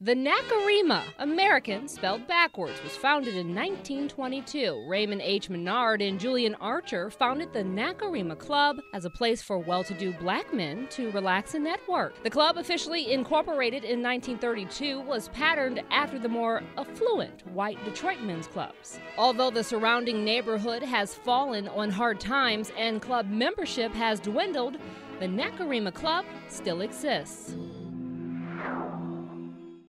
The Nacirema, American spelled backwards, was founded in 1922. Raymond H. Menard and Julian Archer founded the Nacirema Club as a place for well-to-do black men to relax and network. The club, officially incorporated in 1932, was patterned after the more affluent white Detroit men's clubs. Although the surrounding neighborhood has fallen on hard times and club membership has dwindled, the Nacirema Club still exists.